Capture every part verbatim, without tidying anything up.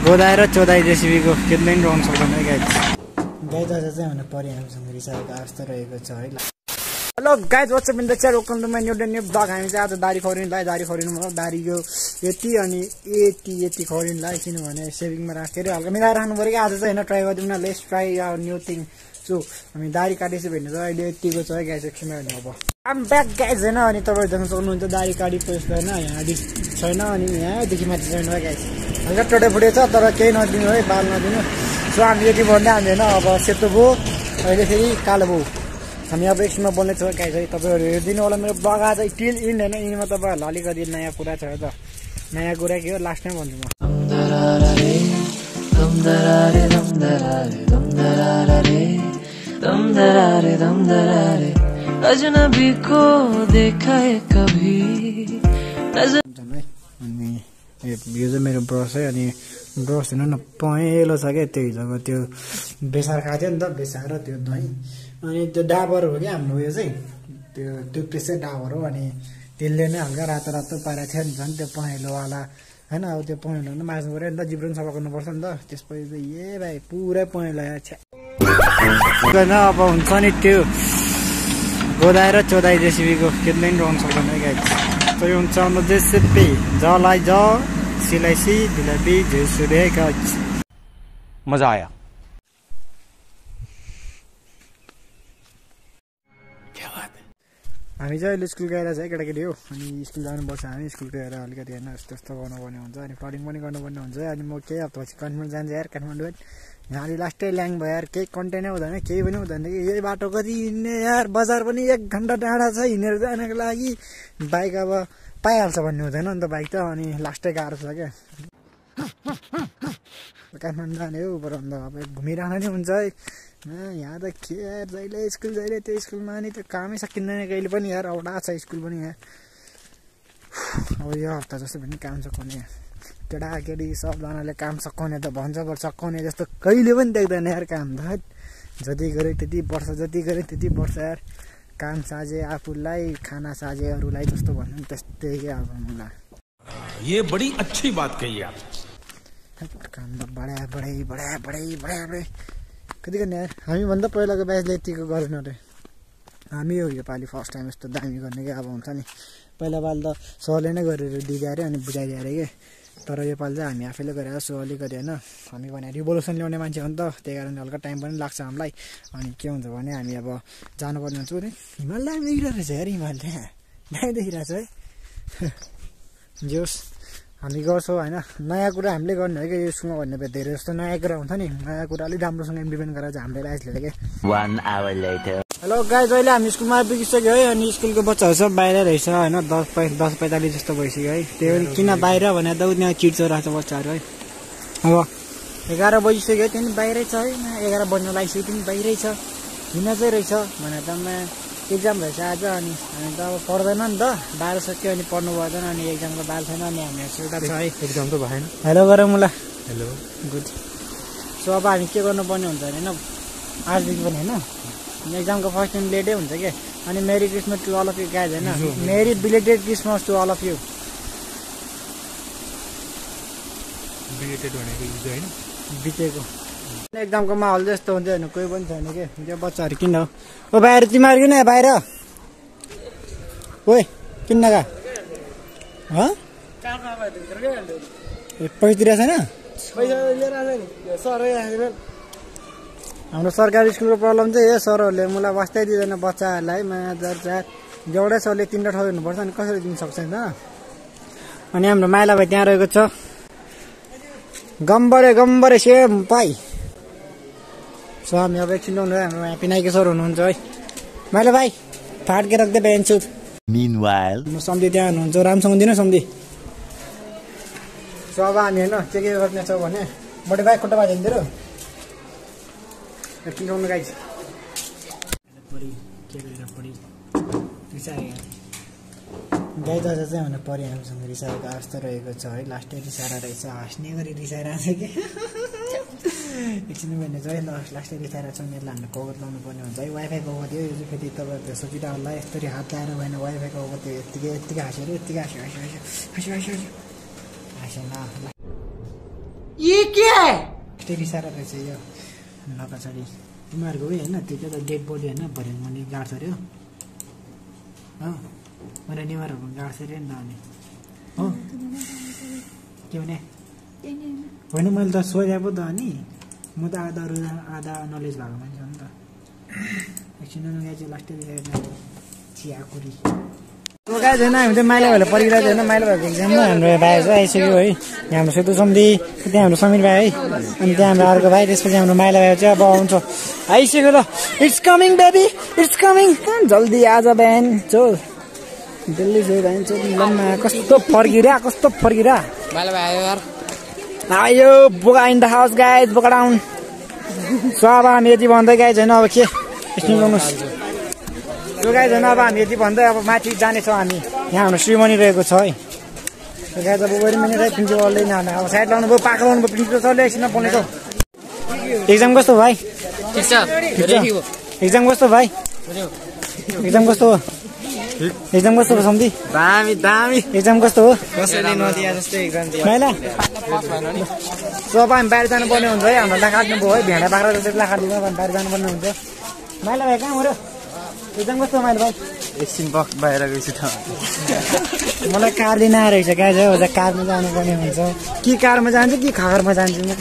गोदाएर चोदाइ जेसिबीको केही पनि रहन सक्दैन है गाइज। गाइज आज चाहिँ हुन परि हामीसँग रिसाएको अवस्था रहेको छ है। Hello guys what's up in the chair welcome to my new day new blog. हामी चाहिँ आज दारी खौरिनुलाई दारी खौरिनु भयो। दारीको यति अनि यति यति खौरिनुलाई किनभने सेभिङमा राखेर हल्का मिलाएर राख्नु पऱ्यो कि आज चाहिँ होइन ट्राई गरिदिउँ न। Let's try our new thing. So हामी दारी काटेपछि भन्ने चाहिँ अहिले यतिको छ है गाइज एकछिनमा हेर्नु अब। आम ब्याक गाइज होइन अनि तपाईँ जानु सक्नुहुन्छ दारी काटेपछि होइन यहाँ छैन अनि यहाँदेखि माथि छैन गाइज हल्का टोटे फुटे छ तर केही नदिनु है बाल नदिनु। सो हामी यति भन्दा हामी होइन अब सेतो भयो अहिले फेरि कालो भयो। हामी अब एकछिनमा बोल्नेछौँ गाइज है तपाईँहरू हेरिदिनु होला मेरो ब्लग आज टिल इन होइन यिनमा तपाईँहरूलाई अलिकति नयाँ कुरा छ त नयाँ कुरा के हो लास्टमै भन्छु म। अजनबी को देखा है कभी अनि यो चाहिँ मेरो ब्रस है अनि ब्रस हेर्नु न पहेँलो छ क्या त्यो हिजोको त्यो बेसार खाएको थियो नि त बेसार र त्यो दही अनि त्यो डाबर हो कि हाम्रो उयो चाहिँ त्यो टुथपेस्ट चाहिँ डाबर हो अनि त्यसले नै हल्का रातो रातो पारेको थियो नि झन् त्यो पहेँलोवाला होइन अब त्यो पहेँलो नै माझ्नु पऱ्यो नि त जिब्रो पनि सफा गर्नुपर्छ नि त त्यसपछि चाहिँ ए भाइ पुरै पहेँलो छ्या होइन अब हुन्छ नि त्यो गोदाएर चोदाइ जेसिबीको केही पनि रहन सक्दैन है गाइज। तो हुन्छ जेसिबी जलाई ज सिलाई सी दिलाई बी जेसिबी गाइज। मजा आया क्या बात है। हामी चाहिँ अहिले स्कुल गएर चाहिँ केटाकेटी हो अनि स्कुल जानुपर्छ हामी स्कुल गएर अलिकति होइन यस्तो यस्तो गर्नुपर्ने हुन्छ अनि फ्लडिङ पनि गर्नुपर्ने हुन्छ अनि म केही हप्तापछि काठमाडौँ जान्छ यार काठमाडौँ यहाँ अलि लास्टै ल्याङ भयो यार केही कन्टेन्टै हुँदैन केही पनि हुँदैन कि यही बाटो कति हिँड्ने यार बजार पनि एक घन्टा टाढा छ हिँडेर जानको लागि बाइक अब पाइहाल्छ भन्ने हुँदैन नि त बाइक त अनि लास्टै गाह्रो छ क्या काठमाडौँ जाने हो पर अन्त अब घुमिरहनु नि हुन्छ है यहाँ त के यार जहिले स्कुल जहिले त्यो स्कुलमा नि त्यो कामै सकिँदैन कहिले पनि यार औडा छ स्कुल पनि यहाँ अब यो हप्ता जस्तो पनि काम सकाउने केटाकेटी सबजनाले काम सकाउने त भन्छ पर सकाउने जस्तो कहिले पनि देख्दैन यार काम त जति गरे त्यति वर्ष जति गरे त्यति वर्ष यार काम साझे आफूलाई खाना साझे अरूलाई जस्तो भन्नु त्यस्तै क्या अब मलाई ये बड़ी अच्छी बात कही आप। काम त बढा बढाइ बढा बढाइ बढा बढाइ कति गर्ने यार हामीभन्दा पहिलाको ब्याचले यतिको गरेन अरे हामी हो योपालि फर्स्ट टाइम यस्तो दामी गर्ने क्या अब हुन्छ नि पहिला पालि त सरले नै गरेर दिइदियो अरे अनि बुझाइदियो अरे कि तर योपालि चाहिँ हामी आफैले गरेर सो अलिकति होइन हामी भने रिभोल्युसन ल्याउने मान्छे हो नि त त्यही कारणले हल्का टाइम पनि लाग्छ हामीलाई अनि के हुन्छ भने हामी अब जानुपर्ने हुन्छ नि हिमाल दामी देखिरहेको रहेछ यार हिमाल त्यहाँ दामी देखिरहेको छ है जोस् हामी गर्छौँ होइन नयाँ कुरा हामीले गर्ने हो कि यो स्कुलमा भन्ने धेरै जस्तो नयाँ कुरा हुन्छ नि नयाँ कुरा अलिक राम्रोसँग इम्प्लिमेन्ट गरेर चाहिँ हामीले लाइसले क्या। हेलो गाइज अहिले हामी स्कुलमा आइपुगिसक्यो है अनि स्कुलको बच्चाहरू सब बाहिर रहेछ होइन दस पै दस पैँतालिस जस्तो भइसक्यो है त्यही पनि किन बाहिर भने त उनीहरू चिट्चोरहेको छ बच्चाहरू है। अब एघार बजिसक्यो त्यहाँदेखि बाहिरै छ है एघार बज्न लागिसक्यो पनि बाहिरै छ हिँड्न चाहिँ रहेछ भने त म एक्जाम रहेछ आज अनि हामी त अब पढ्दैन नि त बाह्र सक्यो अनि पढ्नु पर्दैन अनि एक्जामको बाल छैन अनि हामीहरू एउटा छ है एक्जाम त भएन। हेलो गरौँ मलाई हेलो गुड। सो अब हामी के गर्नुपर्ने हुन्छ भने होइन आजदेखि पनि होइन एक्जामको फर्स्ट टाइम लेटै हुन्छ क्या अनि merry Christmas to all of you guys होइन merry belated Christmas to all of you. Belated भनेको हिजो होइन बितेको एक्जामको माहौल जस्तो हुन्छ होइन कोही पनि छैन कि त्यो बच्चाहरू किन हो ओ बाहिर तिमीहरू किन बाहिर ओइ किन नगा ए पैसा दिइरहेको छैन पैसा लिएर हाम्रो सरकारी स्कुलको प्रब्लम चाहिँ यो सरहरूले मलाई बस्दै दिँदैन बच्चाहरूलाई म्याजर चार एउटै सरले तिनवटा ठाउँ हेर्नुपर्छ अनि कसरी दिन सक्छ होइन। अनि हाम्रो माइला भाइ त्यहाँ रहेको छ गम्बरे गम्बरे सेम पाइ। सो हामी अब एकछिन हाम्रो यहाँ पिनाइके सर हुनुहुन्छ है माइला भाइ फाट्के राख्दै बिहान्छु म सम्झी त्यहाँ हुनुहुन्छ राम्रोसँग दिनु सम्झी। सो अब हामी होइन के के गर्नेछौँ भने बडी भाइ खुट्टा भाइ दिएर एकछिन गाउनु गाइज पढी के गरेर पढी रिसायो गाई दाजु चाहिँ हुन परि हामीसँग रिसाएको अवस्था रहेको छ है लास्टै रिसाएर रहेछ हाँस्ने गरी रिसाइरहेको छ कि एकछिन भने चाहिँ लास्टै रिसाएर छ मेरो हामीले कगत लाउनु पर्ने हुन्छ है वाइफाई कगत हो यो चाहिँ फेरि तपाईँहरूले सोचिरह होला यसरी हात लाएर भएन वाइफाई कगत त्यो यत्तिकै यत्तिकै हाँस्यो अरे यत्तिकै हाँस्यो हाँस्यो हाँस्यो हाँस्यो हाँस्यो हाँस्यो हाँसेन ये के है तेरी सारा रहेछ यो नकाछडी तिमीहरुको होइन त्यो त डेड बडी होइन भर्याङ भने गाड्छ रे हो मैले निमारहरुको गाड्छ रे नि अनि हो के भने होइन मैले त सोधे पो त अनि म त आधा आधा नलेज भएको मान्छे हो नि त एकछिन नगाए चाहिँ लास्टै हेर्न चियाकुरी तो गाइस हैन हामी त माइला भएर परिरहेको हैन माइला भएको एक्जाममा हाम्रो भाइ चाहिँ आइसक्यो है यहाँ हाम्रो सेतु सम्धि त्यहाँ हाम्रो समीर भाइ है अनि त्यहाँ हाम्रो अर्को भाइ त्यसपछि हाम्रो माइला भाइ चाहिँ अब आउँछ आइसक्यो ल it's coming baby it's coming जल्दी आज बिहान चल दिल्ली जो बिहान चल लम्मा कस्तो फर्किरा कस्तो फर्किरा माइला भाइ आयो यार आयो बोका इन द हाउस गाइस बोका डाउन सो अब हामी यति भन्दै गाइस हैन अब के स्टिङ गर्नुस् सो गाइस हैन अब हामी यति भन्दै अब माथि जानेछौँ हामी यहाँ हाम्रो श्रीमनी रहेको छ है गाइस अब गरि मिनेर प्रिन्सिपल अलले न अब साइड लाउनु भयो पाक लाउनु भयो प्रिन्सिपल सरले एकछिन बोलेको एक्जाम कस्तो भाइ ठीक छ एक्जाम कस्तो भाइ एक्जाम कस्तो हो एक्जाम कस्तो हो सम्धि दामी दामी एक्जाम कस्तो हो कसैले नदिया जस्तै एक्जाम दियो हैन सो अब हामी बाहिर जानुपर्ने हुन्छ है हाम्रो लाखाट्नु भयो है भेडा बाख्रा जस्तै लाखाट्नु भयो बाहिर जानुपर्ने हुन्छ माइला भाइ कहाँ हो र एक्जाम कस्तो माइला भाइ एकछिन बक बाहिर गएछु त मलाई कार लिन आएर रहेछ गाइस है अझ कारमा जानुपर्ने हुन्छ कि कारमा जान्छु कि खगरमा जान्छु म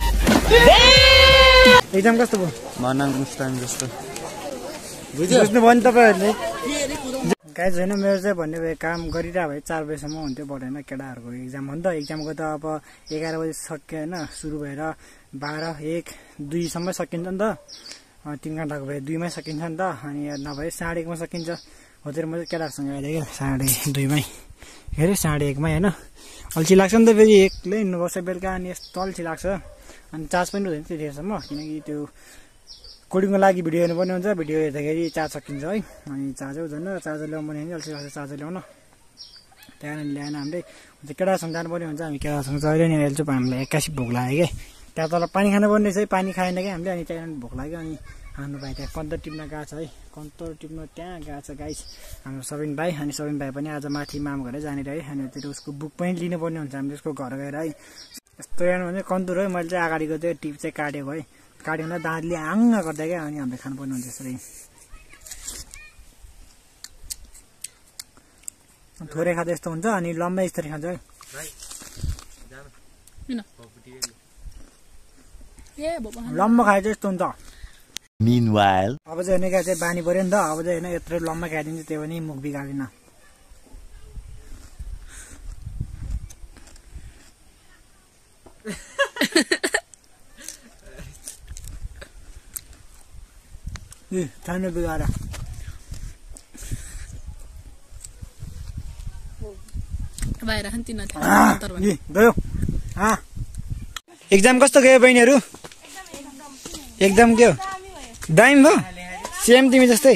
एक्जाम कस्तो भयो मनाङ मुस्ताङ जस्तो बुझ्नु भयो नि तपाईहरुले गाइस हैन मेरो चाहिँ भन्ने भए काम गरिरा भए चार बजेसम्म हुन्थ्यो पढेन केटाहरुको एक्जाम हो नि त एक्जामको त अब एघार बजे सक्यो हैन सुरु भएर बाह्र एक दुई सम्म सकिन्छ नि त तीन घण्टाको भए दुईमै सकिन्छ नि त अनि नभए साढे एकमा सकिन्छ हो त्यो म केटाहरूसँग आइदिएँ क्या साढे दुईमै के अरे साढे एकमै होइन अल्छी लाग्छ नि त फेरि एक्लै हिँड्नुपर्छ बेलुका अनि यस्तो अल्छी लाग्छ अनि चार्ज पनि हुँदैन त्यतिखेरसम्म किनकि त्यो कोडिङको लागि भिडियो हेर्नुपर्ने हुन्छ भिडियो हेर्दाखेरि चार्ज सकिन्छ है अनि चार्जै हुँदैन चार्जर ल्याउनु पर्ने नि अल्छी लाग्छ चार्जर ल्याउन त्यहाँदेखि ल्याएन हामीले केटासँग जानुपर्ने हुन्छ हामी केटासँग जहिले नि हेर्छु हामीलाई एक्कासी भोक लाग्यो क्या त्यहाँ तल पानी खानुपर्ने रहेछ पानी खाएन क्या हामीले अनि त्यहाँदेखि भोक लाग्यो अनि हाम्रो भाइ त्यहाँ कन्तुर टिप्न गएको छ है कन्तुर टिप्न त्यहाँ गएको छ गाइस हाम्रो सबिन भाइ अनि सबिन भाइ पनि आज माथि माम घरै जाने है अनि त्यो उसको बुक पनि लिनुपर्ने हुन्छ हामीले उसको घर गएर है यस्तो हेर्नु भने कन्तुर है मैले चाहिँ अगाडिको त्यो टिप चाहिँ काटेको है काट्यो भने दाँतले आङ्ग गर्दा क्या अनि हामीले खानुपर्ने हुन्छ यसरी थोरै खाँदा यस्तो हुन्छ अनि लम्बा यसरी खान्छ है लम्बा खाए चाहिँ यस्तो हुन्छ Meanwhile, अब चाहिँ हेर्ने क्या चाहिँ बानी पऱ्यो नि त अब चाहिँ होइन यत्रो लम्बा खाइदिन्छ त्यो पनि मुख बिगार्दिन खानु बिगाएर गयो एक्जाम कस्तो गयो बहिनीहरू एकदम के हो दामी भयो सेम तिमी जस्तै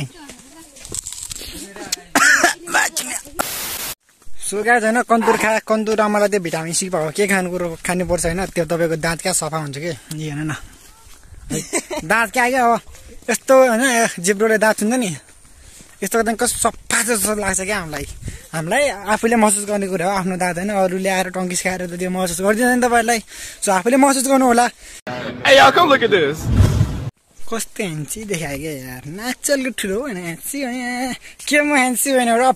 सुगा छैन कन्तुर खा कन्तुर मलाई त्यो भिटामिन सी भएको के खानु कुरो खानुपर्छ होइन त्यो तपाईँको दाँत क्या सफा हुन्छ कि हेर्न न दाँत क्या क्या हो यस्तो होइन जिब्रोले दाँत हुन्छ नि यस्तो गर्दा कस्तो सफा जस्तो लाग्छ क्या हामीलाई हामीलाई आफूले महसुस गर्ने कुरा हो आफ्नो दाँत होइन अरूले आएर टङ्किस खाएर त त्यो महसुस गरिदिँदैन तपाईँहरूलाई सो आफूले महसुस गर्नु होला कस्तो ह्यान्सी देखायो क्या यार नाचलको ठुलो होइन ह्यान्सी के म ह्यान्सी होइन एउटा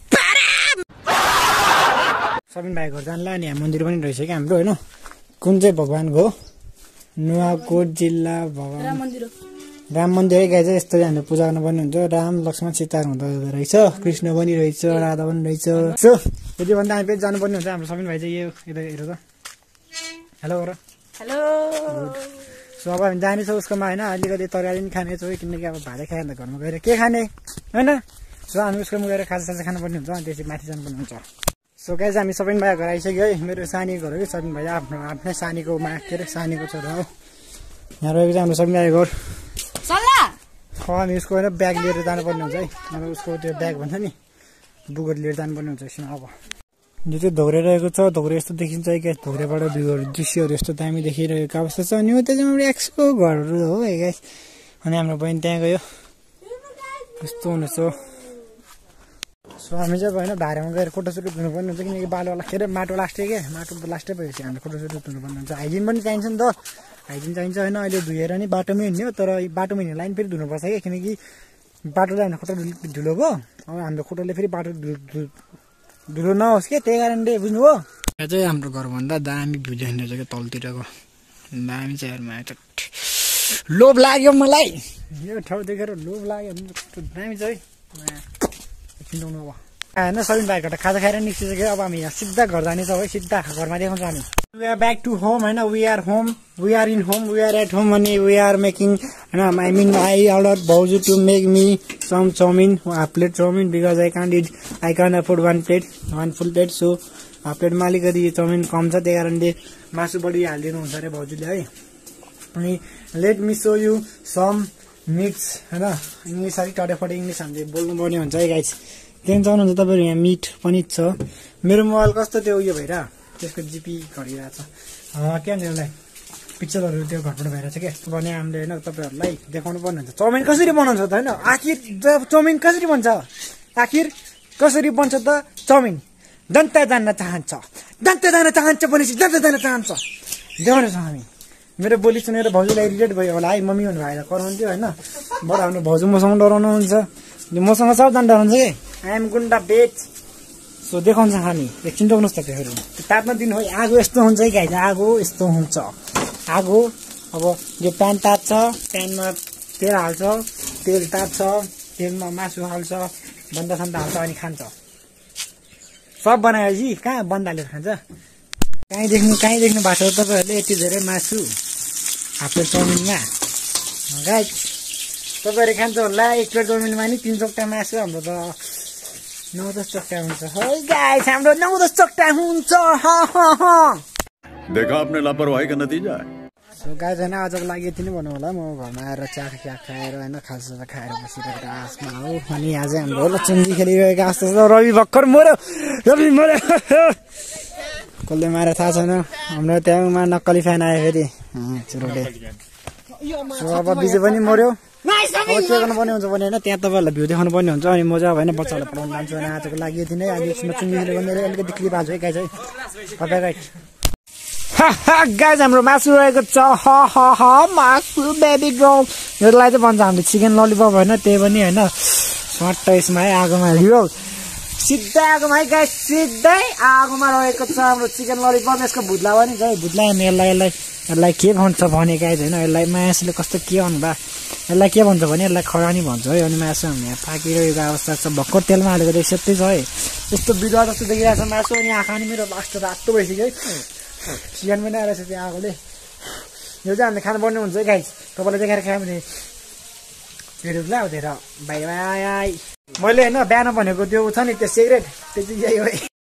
सबिन भाइ घर जानला नि यहाँ मन्दिर पनि रहेछ क्या हाम्रो होइन कुन चाहिँ भगवान्को हो नुवाकोट जिल्ला भगवान् राम मन्दिर है गाई चाहिँ यस्तो हामीले पूजा गर्नुपर्ने हुन्छ राम लक्ष्मण सीता हुँदो रहेछ कृष्ण पनि रहेछ राधा पनि रहेछ सो यति भन्दा हामी फेरि जानुपर्ने हुन्छ हाम्रो सबिन भाइ चाहिँ यो यता हेर त हेलो गर हेलो सो अब हामी जानेछौँ उसकोमा होइन अलिकति तरकारी पनि खानेछौँ किनकि अब भातै खाएर घरमा गएर के खाने होइन सो हामी उसकोमा गएर खाजा साजा खानुपर्ने हुन्छ अनि त्यसपछि माथि जानुपर्ने हुन्छ सो गाइस हामी सबिन भाइ घर आइसक्यो है मेरो सानी घर हो कि सबिन भाइ आफ्नो आफ्नै सानीकोमा के अरे सानीको छोरा हो यहाँ रहेको चाहिँ हाम्रो सबिन भाइ घर हामी उसको होइन ब्याग लिएर जानुपर्ने हुन्छ है अब उसको त्यो ब्याग भन्छ नि बुकहरू लिएर जानुपर्ने हुन्छ एकछिन अब यो चाहिँ धौरे रहेको छ धौरे यस्तो देखिन्छ क्या धौरेबाट भ्यूहरू दृश्यहरू यस्तो दामी देखिरहेको अवस्था छ अनि त्यो चाहिँ हाम्रो एक्सको घरहरू हो है गाइस अनि हाम्रो बहिनी त्यहाँ गयो यस्तो हुनेछ सो हामी चाहिँ होइन भाडामा गएर फोटोसुट धुनुपर्ने हुन्छ किनकि बालुवाला खेर माटो लास्टै क्या माटो लास्टै भएपछि हामीले फोटोसुट धुनुपर्ने हुन्छ हाइजिन पनि चाहिन्छ नि त हाइजिन चाहिन्छ होइन अहिले धुएर नि बाटोमै हिँड्ने हो तर बाटोमा हिँड्ने लाइन फेरि धुनुपर्छ क्या किनकि बाटोलाई हामीले खुट्टा धुलो भयो अब हाम्रो खुट्टाले फेरि बाटो धुलो नहोस् क्या त्यही कारणले बुझ्नु हो यहाँ चाहिँ हाम्रो घरभन्दा दामी भ्यू देखिँदो रहेछ क्या तलतिरको दामी चाहिँ हेर्नु आयो लोभ लाग्यो मलाई यो ठाउँ देखेर लोभ लाग्यो दामी छ है किन्नु अब होइन सबिन भाइबाट खाजा खाएर निस्किसक्यो अब हामी यहाँ सिधा घर जानेछौँ है सिधा घरमा देखाउँछ हामी we are back to home होइन we are home we are in home we are at home अनि वी आर मेकिङ होइन आई मिन आई अर्डर भाउजू to make me some chowmein half plate chowmein because I can't eat I can't afford one plate one full plate so half प्लेटमा अलिकति chowmein कम छ त्यही कारणले मासु बढी हालिदिनुहुन्छ अरे भाउजूले है अनि let me show you some meats होइन इङ्ग्लिस अलिक टटेफटे इङ्ग्लिस हामीले बोल्नुपर्ने हुन्छ है गाइस त्यहाँ चाहनुहुन्छ तपाईँहरू यहाँ मिट पनि छ मेरो मोबाइल कस्तो त्यो उयो भएर त्यसको जिपी घटिरहेको छ के भन्छ यसलाई पिक्चरहरू त्यो घटबड भइरहेको छ क्या भने हामीले होइन तपाईँहरूलाई देखाउनु पर्ने हुन्छ चाउमिन कसरी बनाउँछ त होइन आखिर चाउमिन कसरी बन्छ आखिर कसरी बन्छ त चाउमिन जनता जान्न चाहन्छ जनता जान चाहन्छ भनेपछि जनता जान चाहन्छ देखाउनेछौँ हामी मेरो बोली सुनेर भाउजूलाई इरिटेट भयो होला है मम्मी भन्नु भाइलाई कराउँथ्यो होइन बडा हाम्रो भाउजू मसँग डराउनुहुन्छ मसँग सबजना डराउँछ कि आइएम गुन्डा बेच सो देखाउँछ हामी एकछिन जोग्नुहोस् त त्योहरू तात्न दिनु हो आगो यस्तो हुन्छ है गाइज आगो यस्तो हुन्छ आगो अब यो प्यान तात्छ प्यानमा तेल हाल्छ तेल तात्छ तेलमा मासु हाल्छ बन्दा सन्दा हाल्छ अनि खान्छ सब बनाएपछि कहाँ बन्द हालेर खान्छ कहीँ देख्नु कहीँ देख्नु भएको छ तपाईँहरूले यति धेरै मासु हाफ प्लेट चाउमिनमा गाइज तपाईँहरू खान्छ होला एक प्लेट चाउमिनमा नि तिन चोक्टा मासु हाम्रो त नौ दस चोक्टा हुन्छ है गाइज हाम्रो नौ दस चोक्टा हुन्छ देखा आपने लापरवाही का नतीजा है सो गाइज होइन आजको लागि यति नै भन्नु होला म घरमा आएर चिया चिया खाएर होइन खाजा खाएर बसिरहेको आसमा हो अनि आज हाम्रो लचुङ्गी खेलिरहेको आस्तो छ रवि भर्खर मऱ्यो रवि मऱ्यो कसले मारेर थाहा छैन हाम्रो त्यहाँमा नक्कली फ्यान आयो फेरि चुरोटे सो अब बिजे पनि मऱ्यो अब के गर्नुपर्ने हुन्छ भने होइन त्यहाँ तपाईँहरूलाई भ्यू देखाउनु पर्ने हुन्छ अनि म चाहिँ अब होइन बच्चाहरूलाई पढाउनु जान्छु होइन आजको लागि यति नै अहिले एकछिनमा चुङ्गी खेलेको मेरो अलिकति क्लिप हाल्छु है गाइज है तपाईँ गाइड गाइज हाम्रो मासु रहेको छ ह ह ह मासु बेबी गर्ल यसलाई चाहिँ भन्छ हामीले चिकन ललिपप होइन त्यही पनि होइन सट्ट यसमा है आगोमा हिरो सिधै आगोमा है गाइज सिधै आगोमा रहेको छ हाम्रो चिकन ललिपप यसको भुत्ला पनि छ है भुत्ला अनि यसलाई यसलाई यसलाई के भन्छ भने गाइज होइन यसलाई मासुले कस्तो के भन्नुभयो यसलाई के भन्छ भने यसलाई खरानी भन्छ है अनि मासु हामी यहाँ पाकिरहेको अवस्था छ भर्खर तेलमा हालेको त सेतै छ है यस्तो बिरुवा जस्तो देखिरहेको छ मासु अनि आँखा नि मेरो लास्ट रातो भइसक्यो है चिकन पनि आएर छ त्यो आगोले यो चाहिँ हामीले खानुपर्ने हुन्छ है गाइज तपाईँलाई देखाएर खायो भने भिडियो ल्याउँथेर बाई बाई मैले होइन बिहान भनेको त्यो छ नि त्यो सिगरेट त्यो चाहिँ यही हो है